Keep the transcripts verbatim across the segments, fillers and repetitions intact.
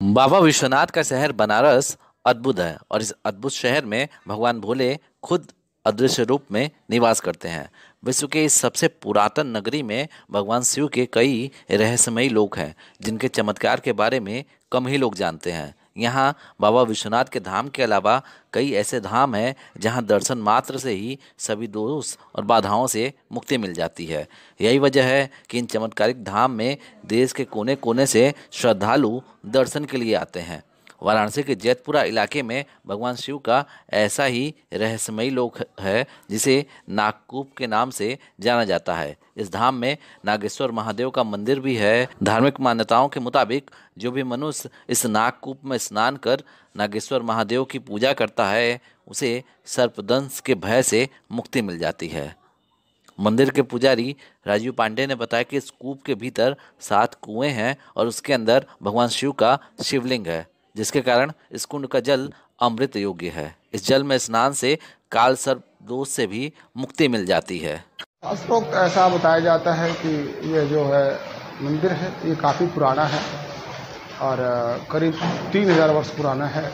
बाबा विश्वनाथ का शहर बनारस अद्भुत है और इस अद्भुत शहर में भगवान भोले खुद अदृश्य रूप में निवास करते हैं। विश्व के इस सबसे पुरातन नगरी में भगवान शिव के कई रहस्यमयी लोक हैं जिनके चमत्कार के बारे में कम ही लोग जानते हैं। यहाँ बाबा विश्वनाथ के धाम के अलावा कई ऐसे धाम हैं जहाँ दर्शन मात्र से ही सभी दोष और बाधाओं से मुक्ति मिल जाती है। यही वजह है कि इन चमत्कारिक धाम में देश के कोने कोने से श्रद्धालु दर्शन के लिए आते हैं। वाराणसी के जैतपुरा इलाके में भगवान शिव का ऐसा ही रहस्यमयी लोक है जिसे नागकूप के नाम से जाना जाता है। इस धाम में नागेश्वर महादेव का मंदिर भी है। धार्मिक मान्यताओं के मुताबिक जो भी मनुष्य इस नागकूप में स्नान कर नागेश्वर महादेव की पूजा करता है उसे सर्पदंश के भय से मुक्ति मिल जाती है। मंदिर के पुजारी राजीव पांडे ने बताया कि इस कूप के भीतर सात कुएं हैं और उसके अंदर भगवान शिव का शिवलिंग है, जिसके कारण इस कुंड का जल अमृत योग्य है। इस जल में स्नान से काल सर्प दोष से भी मुक्ति मिल जाती है। शास्त्रोक्त ऐसा बताया जाता है कि ये जो है मंदिर है ये काफ़ी पुराना है और करीब तीन हजार वर्ष पुराना है।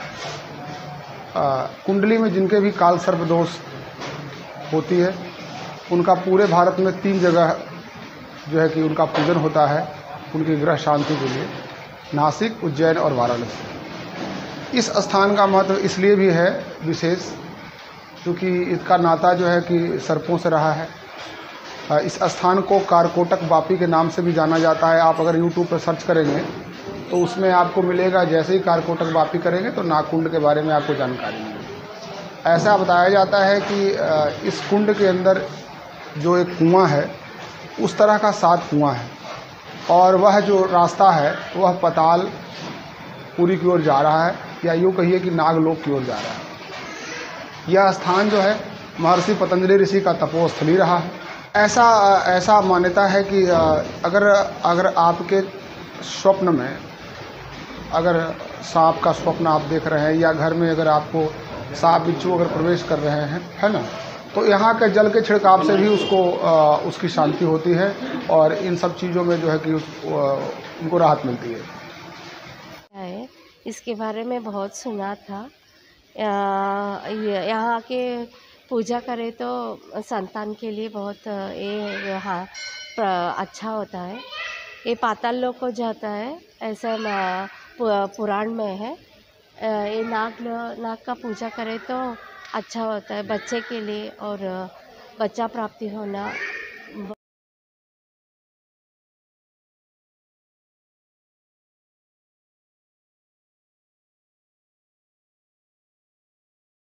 कुंडली में जिनके भी काल सर्प दोष होती है उनका पूरे भारत में तीन जगह जो है कि उनका पूजन होता है उनकी ग्रह शांति के लिए, नासिक, उज्जैन और वाराणसी। इस स्थान का महत्व इसलिए भी है विशेष क्योंकि इसका नाता जो है कि सर्पों से रहा है। इस स्थान को कारकोटक वापी के नाम से भी जाना जाता है। आप अगर यूट्यूब पर सर्च करेंगे तो उसमें आपको मिलेगा, जैसे ही कारकोटक वापी करेंगे तो नागकुंड के बारे में आपको जानकारी मिलेगी। ऐसा बताया जाता है कि इस कुंड के अंदर जो एक कुआं है उस तरह का सात कुआं है और वह जो रास्ता है वह पताल पूरी की ओर जा रहा है या यूँ कहिए कि नागलोक की ओर जा रहा है। यह स्थान जो है महर्षि पतंजलि ऋषि का तपोस्थली रहा है। ऐसा ऐसा मान्यता है कि अगर अगर आपके स्वप्न में अगर सांप का स्वप्न आप देख रहे हैं या घर में अगर आपको सांप बिच्छू अगर प्रवेश कर रहे हैं, है ना, तो यहाँ के जल के छिड़काव से भी उसको उसकी शांति होती है और इन सब चीज़ों में जो है कि उस, उनको राहत मिलती है। इसके बारे में बहुत सुना था। यहाँ के पूजा करें तो संतान के लिए बहुत ये हाँ अच्छा होता है। ये पाताल लोक को जाता है ऐसा पुराण में है। ये नाग नाग का पूजा करें तो अच्छा होता है बच्चे के लिए और बच्चा प्राप्ति होना